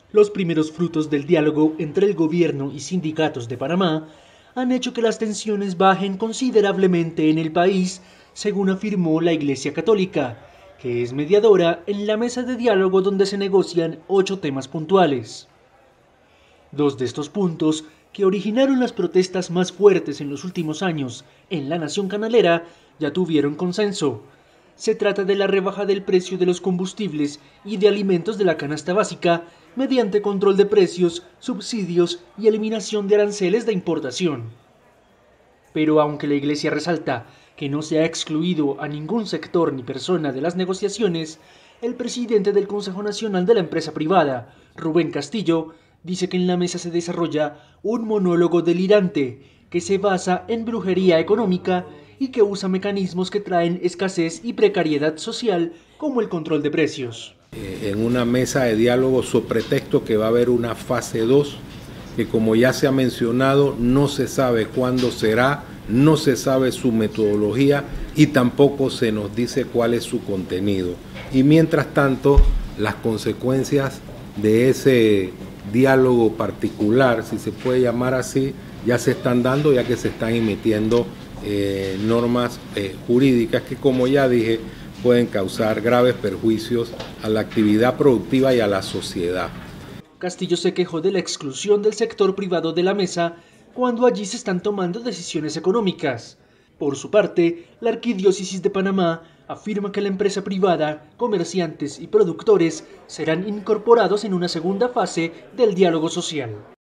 Los primeros frutos del diálogo entre el gobierno y sindicatos de Panamá han hecho que las tensiones bajen considerablemente en el país, según afirmó la Iglesia Católica, que es mediadora en la mesa de diálogo donde se negocian 8 temas puntuales. Dos de estos puntos, que originaron las protestas más fuertes en los últimos años en la nación canalera, ya tuvieron consenso. Se trata de la rebaja del precio de los combustibles y de alimentos de la canasta básica mediante control de precios, subsidios y eliminación de aranceles de importación. Pero aunque la Iglesia resalta que no se ha excluido a ningún sector ni persona de las negociaciones, el presidente del Consejo Nacional de la Empresa Privada, Rubén Castillo, dice que en la mesa se desarrolla un monólogo delirante que se basa en brujería económica y que usa mecanismos que traen escasez y precariedad social como el control de precios. En una mesa de diálogo sobre pretexto que va a haber una fase 2, que como ya se ha mencionado no se sabe cuándo será, no se sabe su metodología y tampoco se nos dice cuál es su contenido. Y mientras tanto, las consecuencias de ese diálogo particular, si se puede llamar así, ya se están dando, ya que se están emitiendo normas jurídicas que, como ya dije, pueden causar graves perjuicios a la actividad productiva y a la sociedad. Castillo se quejó de la exclusión del sector privado de la mesa cuando allí se están tomando decisiones económicas. Por su parte, la Arquidiócesis de Panamá afirma que la empresa privada, comerciantes y productores serán incorporados en una segunda fase del diálogo social.